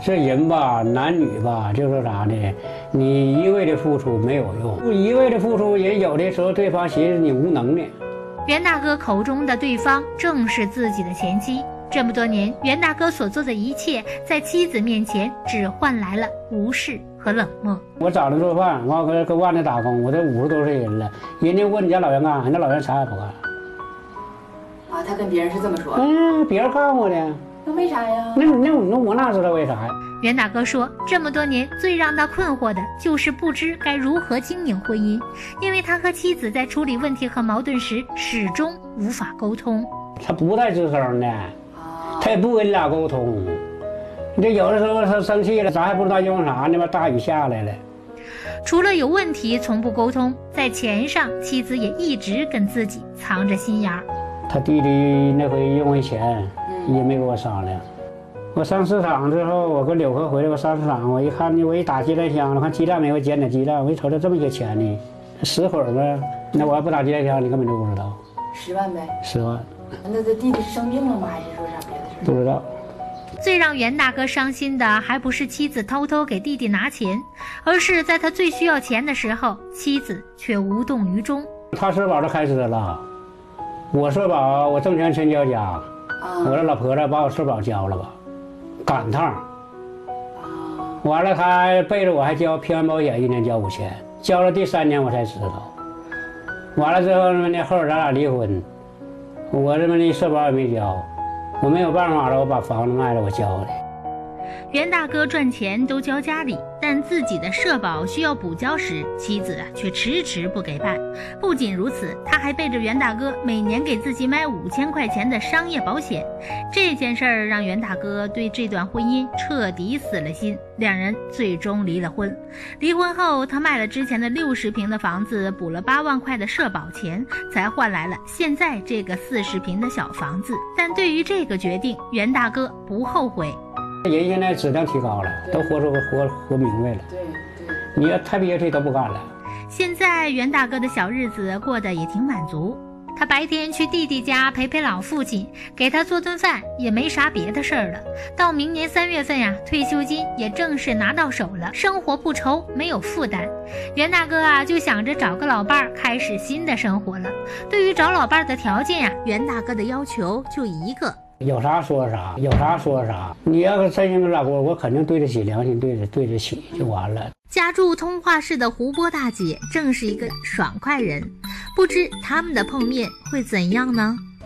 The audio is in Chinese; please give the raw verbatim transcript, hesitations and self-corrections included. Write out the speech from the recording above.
这人吧，男女吧，就是啥呢？你一味的付出没有用，一味的付出，人有的时候对方寻思你无能呢。 袁大哥口中的对方正是自己的前妻。这么多年，袁大哥所做的一切，在妻子面前只换来了无视和冷漠。我早上做饭，我搁搁外面打工，我都五十多岁人了，人家问你家老袁干啥，那老袁啥也不干。 啊，他跟别人是这么说。 嗯，别人告诉我的。 那为啥呀？ 那那那我哪知道为啥呀？ 袁大哥说，这么多年最让他困惑的就是不知该如何经营婚姻，因为他和妻子在处理问题和矛盾时始终无法沟通。 他不带吱声的，他也不跟你俩沟通。你这有的时候他生气了，咱还不知道用啥呢吧？大雨下来了。 除了有问题从不沟通，在钱上，妻子也一直跟自己藏着心眼儿。 他弟弟那回用回钱。也没跟我商量。我上市场之后，我跟柳河回来，我上市场，我一看呢，我一打鸡蛋箱，我看鸡蛋没有，捡点鸡蛋，我一瞅，这这么些钱呢，十会儿呗。那我要不打鸡蛋箱，你根本就不知道。 十万呗。 十万。 那他弟弟是生病了吗？还是说啥别的事？ 不知道。 最让袁大哥伤心的，还不是妻子偷偷给弟弟拿钱，而是在他最需要钱的时候，妻子却无动于衷。 他社保都开支了，我社保我挣钱全交家。我这老婆子把我社保交了吧，赶趟。完了，他背着我还交平安保险，一年交五千，交了第三年我才知道。完了之后呢，后来咱俩离婚，我这么的社保也没交，我没有办法了，我把房子卖了，我交的。 袁大哥赚钱都交家里，但自己的社保需要补交时，妻子却迟迟不给办。不仅如此，他还背着袁大哥每年给自己买五千块钱的商业保险。这件事儿让袁大哥对这段婚姻彻底死了心，两人最终离了婚。离婚后，他卖了之前的六十平的房子，补了八万块的社保钱，才换来了现在这个四十平的小房子。但对于这个决定，袁大哥不后悔。 人现在质量提高了，都活出活活明白了。 对对， 你要太憋屈都不干了。 现在袁大哥的小日子过得也挺满足，他白天去弟弟家陪陪老父亲，给他做顿饭，也没啥别的事儿了。到明年三月份呀，退休金也正式拿到手了，生活不愁，没有负担。袁大哥啊，就想着找个老伴儿，开始新的生活了。对于找老伴儿的条件呀，袁大哥的要求就一个。 有啥说啥，有啥说啥。你要是真心跟老公，我肯定对得起，良心对得对得起就完了。 家住通化市的胡波大姐正是一个爽快人，不知他们的碰面会怎样呢？